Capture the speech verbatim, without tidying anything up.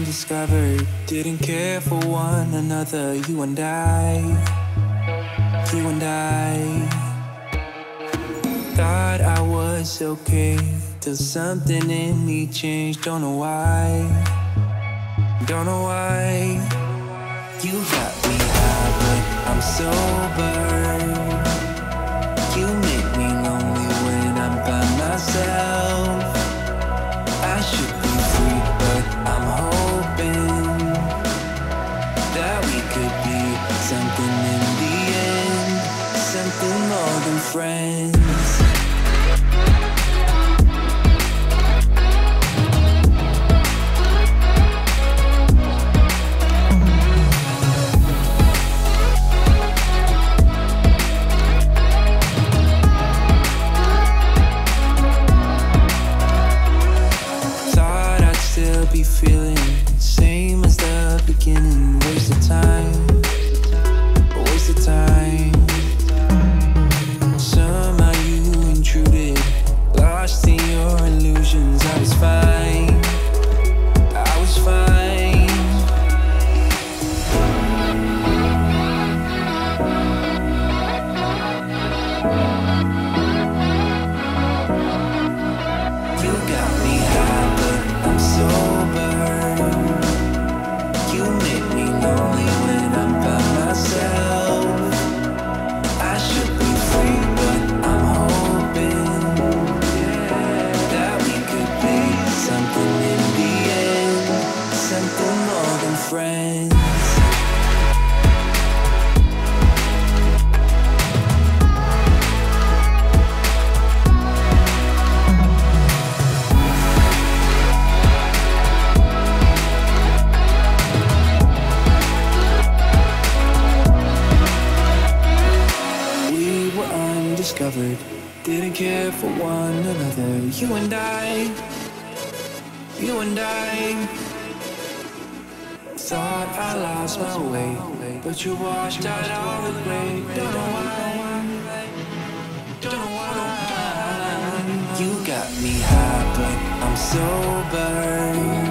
undiscovered, didn't care for one another. You and I, you and I. Thought I was okay till something in me changed. Don't know why, don't know why. You got me high, but I'm sober. You make me lonely when I'm by myself. I should be free, but I'm hoping that we could be something in the end, something more than friends. Be feeling same as the beginning. Waste of time, waste of time. Somehow you intruded, lost in your illusions. I was fine, I was fine. You got me high, but I'm so friends. We were undiscovered, didn't care for one another. You and I, you and I. Thought I lost my way, but you washed out all the gray. Don't know why, don't know why. You got me high, but I'm sober.